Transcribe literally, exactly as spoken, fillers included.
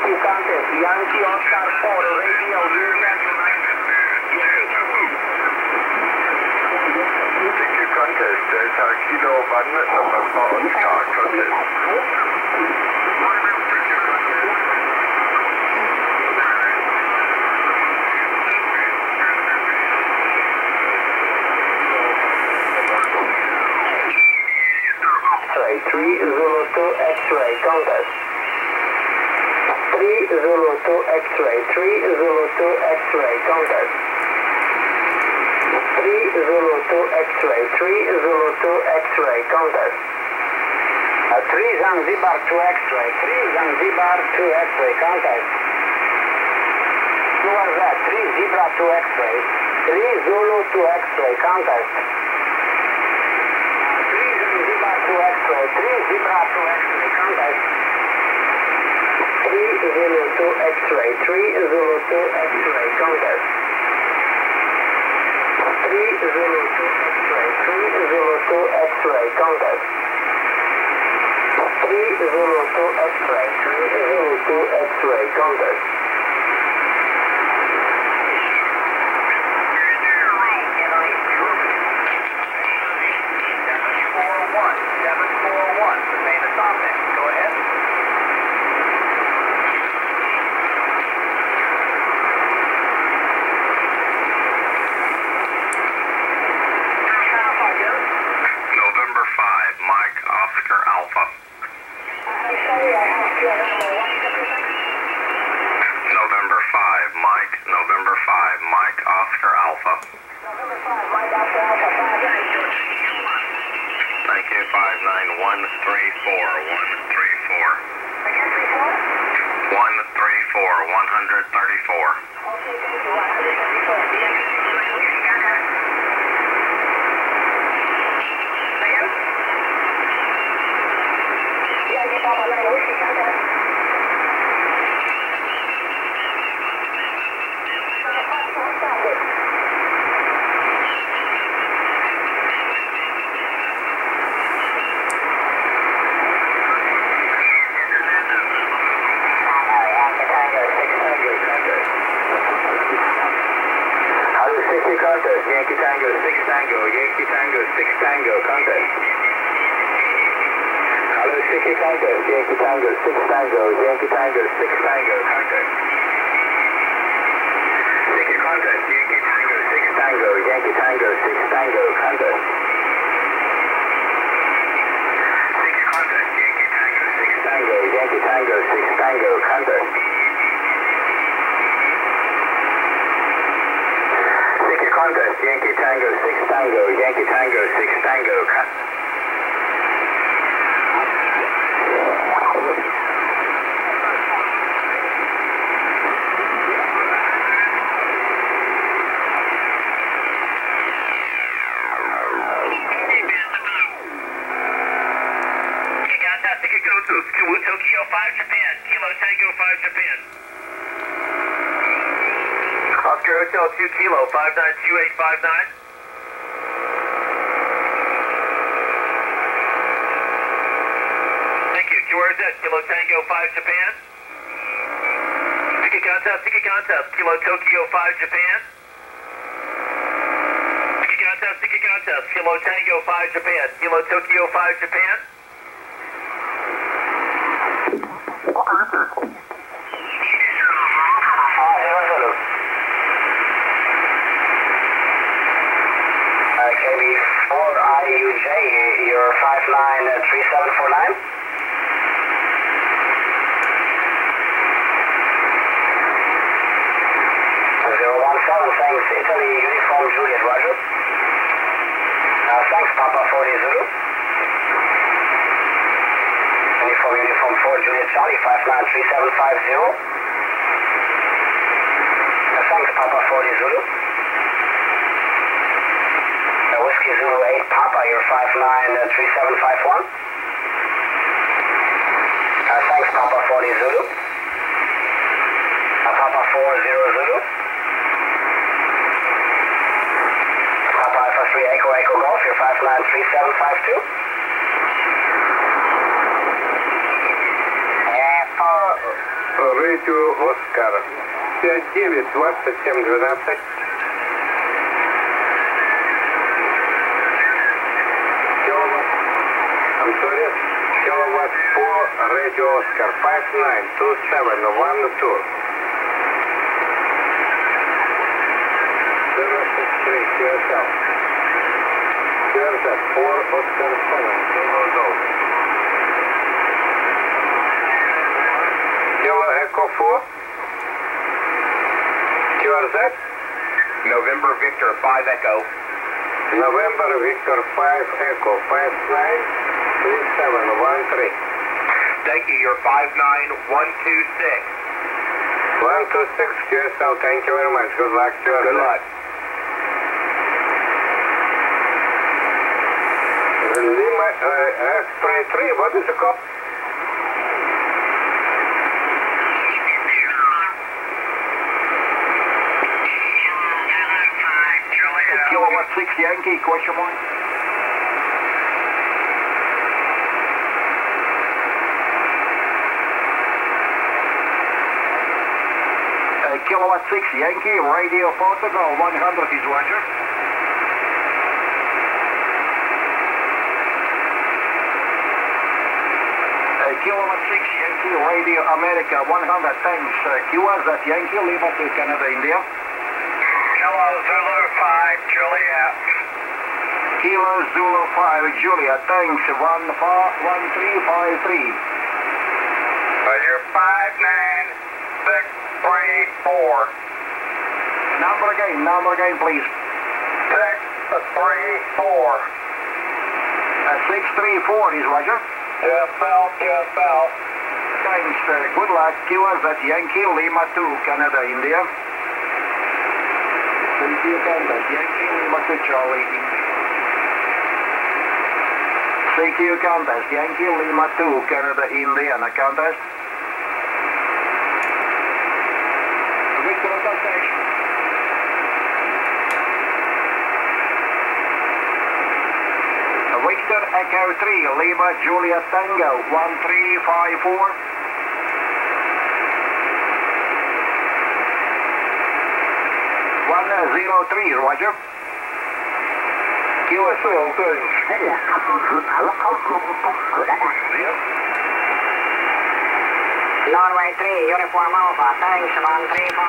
contest, Yankee Oscar four, radio Union. Thank you, contest. Delta Kilo one, November Oscar, contest. three Zulu two X-ray contest. three Zulu two X-ray, three Zulu two X-ray contest. three Zulu two X-ray, three Zulu two X-ray contest. Uh, three Zanzibar two X-ray, three Zanzibar two X-ray contest. Who was that? three Zebra two X-ray, three Zulu two X-ray contest. three Zebra two X-ray contest. three Zulu two X-ray, three Zulu two X-ray contest. three Zulu two X-ray, three Zulu two X-ray contest. three Zulu two X-ray, three Zulu two X-ray contest. Yankee Tango six Tango, Yankee Tango six Tango, contest. Hello, Yankee contest, Yankee Tango six Tango, Yankee Tango six Tango, contest. Yankee contest, Yankee Tango six Tango, Yankee Tango six Tango, contest. Yankee contest, Yankee Tango six Tango, Yankee Tango six Tango, contest. Contest, Yankee Tango six Tango, Yankee Tango six Tango, cut. Tokyo five Japan, Kilo Tango five Japan. Oscar Hotel two Kilo five nine two eight five nine. Thank you. Q R Z Kilo Tango five Japan. Ticket contest, ticket contest, Kilo Tokyo five Japan. Ticket contest, ticket contest, Kilo Tango five Japan, Kilo Tokyo five Japan. Your five nine three seven four nine. zero one seven, thanks Italy, Uniform Juliet, Roger. Uh, thanks Papa forty Zulu. Uniform Uniform four Juliet Charlie, five nine three seven five zero. Uh, thanks Papa forty Zulu. Whiskey Zulu eight Papa, your five nine three seven five one. Uh, thanks Papa forty Zulu. Uh, Papa four zero Zulu. Papa Alpha three Echo Echo Golf, your five nine three seven five two. Radio you, Оскар. пять девять двадцать семь двенадцать. I'm sorry. Kilowatt four, Radio Oscar, five nine two seven one two. zero six three, Q S L. Q R Z, four, Oscar seven, Kilo Zone. Kilo Echo four. Q R Z. November Victor five Echo. November Victor five Echo, five nine three seven one three. Thank you, you're five nine one two six. one two six Q S L, thank you very much. Good luck to you. Good luck. Lima uh, X twenty-three, what is the call? Kilowatt six Yankee, question mark. Uh, Kilowatt six Yankee, radio Portugal, one hundred is Roger. Uh, Kilowatt six Yankee, radio America, one hundred, thanks. Uh, Q S Z Yankee, Lima to Canada, India. Kilo Zulu five, Juliet. Kilo Zulu five, Juliet, thanks. one four one three five three. Roger, five nine six three four. Number again, number again, please. six three four. Uh, six three four is Roger. Q S L, Q S L. Thanks. Uh, good luck. Q S Z Yankee, Lima to Canada, India. Thank you, Canada. Yankee, Lima to Charlie, India. Thank you, contest. Yankee, Lima to Canada, Indiana, contest. Victor, contest. Victor, Echo three, Lima, Julia, Tango, one three five four. one zero three, Roger. Q S L, thanks. Norway three, Uniform Alpha, thanks, one three five.